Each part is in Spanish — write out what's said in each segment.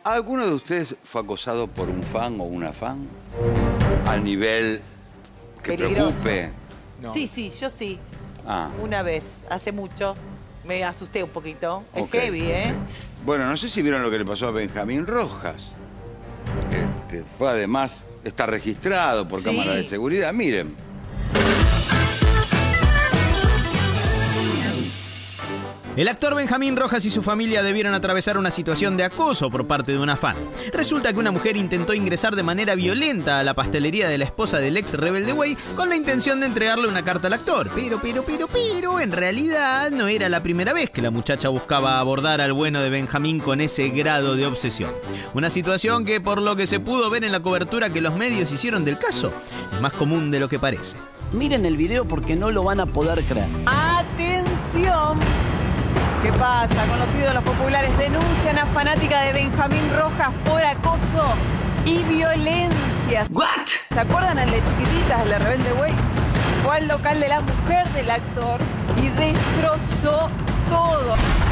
¿Alguno de ustedes fue acosado por un fan o una fan? Al nivel que peligroso. preocupe. No. Sí, yo sí. Ah. Una vez, hace mucho. Me asusté un poquito. Es Ok. heavy, ¿eh? Bueno, no sé si vieron lo que le pasó a Benjamín Rojas. Fue además, está registrado por cámara de seguridad. Miren. El actor Benjamín Rojas y su familia debieron atravesar una situación de acoso por parte de una fan. Resulta que una mujer intentó ingresar de manera violenta a la pastelería de la esposa del ex Rebelde Way con la intención de entregarle una carta al actor. Pero, en realidad no era la primera vez que la muchacha buscaba abordar al bueno de Benjamín con ese grado de obsesión. Una situación que, por lo que se pudo ver en la cobertura que los medios hicieron del caso, es más común de lo que parece. Miren el video porque no lo van a poder creer. ¡Atención! ¿Qué pasa? Con los ídolos populares denuncian a fanática de Benjamín Rojas por acoso y violencia. ¿What? ¿Se acuerdan el de Chiquititas, el de Rebelde Way? Fue al local de la mujer del actor y destrozó todo.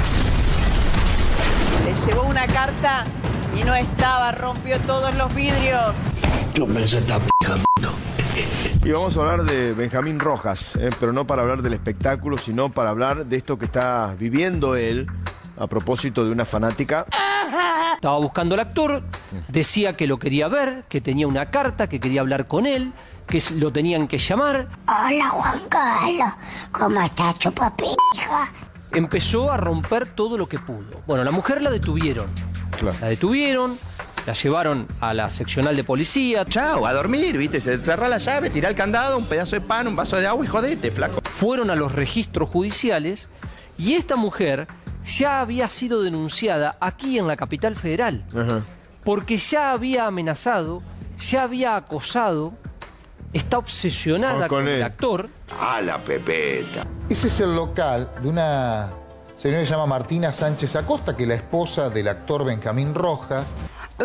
Le llevó una carta y no estaba, rompió todos los vidrios. Yo pensé esta pija, no. Y vamos a hablar de Benjamín Rojas, pero no para hablar del espectáculo, sino para hablar de esto que está viviendo él a propósito de una fanática. Estaba buscando al actor, decía que lo quería ver, que tenía una carta, que quería hablar con él, que lo tenían que llamar. Hola Juan Carlos, ¿cómo estás, chupapija? Empezó a romper todo lo que pudo. Bueno, la mujer la detuvieron. Claro. La detuvieron, la llevaron a la seccional de policía. Chao, a dormir, ¿viste? Se cerrá la llave, tirá el candado, un pedazo de pan, un vaso de agua y jodete, flaco. Fueron a los registros judiciales y esta mujer ya había sido denunciada aquí en la capital federal. Ajá. Porque ya había amenazado, ya había acosado, está obsesionada con el actor. A la pepeta. Ese es el local de una señora que se llama Martina Sánchez Acosta, que es la esposa del actor Benjamín Rojas.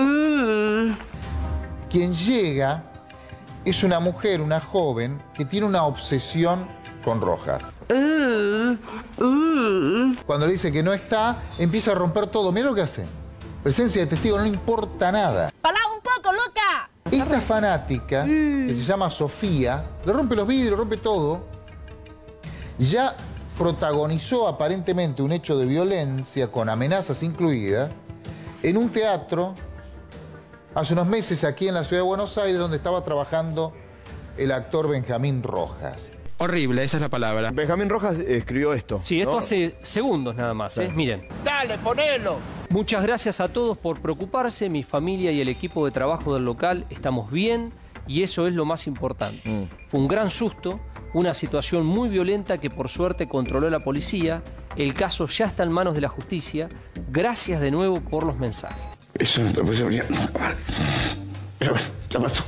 Quien llega es una mujer, una joven, que tiene una obsesión con Rojas. Cuando le dice que no está, empieza a romper todo. Mira lo que hace. Presencia de testigo, no le importa nada. ¡Pará un poco, loca! Esta fanática, que se llama Sofía, le rompe los vidrios, rompe todo. Ya protagonizó aparentemente un hecho de violencia con amenazas incluidas en un teatro hace unos meses aquí en la ciudad de Buenos Aires, donde estaba trabajando el actor Benjamín Rojas. Horrible, esa es la palabra. Benjamín Rojas escribió esto. Sí, esto ¿no? hace segundos nada más, Sí. Miren. Dale, ponelo. Muchas gracias a todos por preocuparse. Mi familia y el equipo de trabajo del local estamos bien y eso es lo más importante. Fue un gran susto, una situación muy violenta que por suerte controló la policía. El caso ya está en manos de la justicia. Gracias de nuevo por los mensajes. Eso no te puede venir. Ya pasó.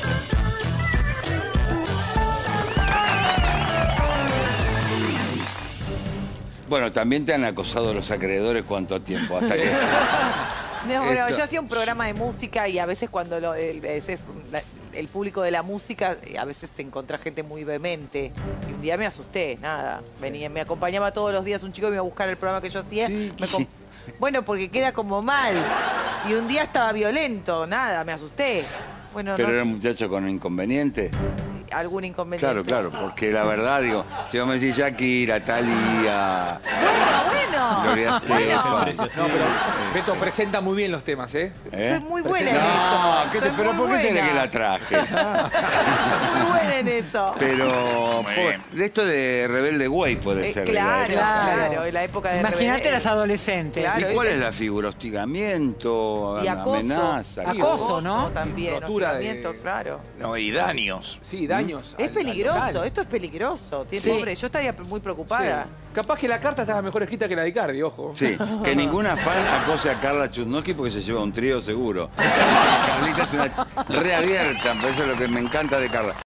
Bueno, también te han acosado los acreedores cuánto tiempo, hasta que... No, pero Esto- yo hacía un programa de música y a veces cuando el público de la música, a veces te encontrás gente muy vehemente. Y un día me asusté, nada. Venía, me acompañaba todos los días un chico que me iba a buscar el programa que yo hacía. Bueno, porque queda como mal. Y un día estaba violento, nada, me asusté. Bueno, Pero no, era un muchacho con inconveniente. algún inconveniente. Claro, porque la verdad, digo, si vos me decís Shakira, Thalía, Bueno. Gloria Estefan. No, pero Beto presenta muy bien los temas, ¿eh? Soy muy buena en No, eso. ¿qué te- Soy pero muy ¿por qué tenés buena. que la traje? Soy muy buena en eso. Pero de esto de Rebelde Way puede ser. de la Claro, época. claro, en la época de Imagínate Rebelde. las adolescentes. Claro, ¿Y cuál es la figura? ¿Hostigamiento? Y acoso. ¿Amenaza? Acoso, ¿no? También, Tortura de- hostigamiento, claro. No, y daños. Sí, daños. Es al peligroso, local. esto es peligroso. Sí. Pobre, yo estaría muy preocupada. Sí. Capaz que la carta estaba mejor escrita que la de Icardi, ojo. Sí, que ninguna fan acose a Carla Chudnovsky porque se lleva un trío seguro. Carlita es una reabierta, eso es lo que me encanta de Carla.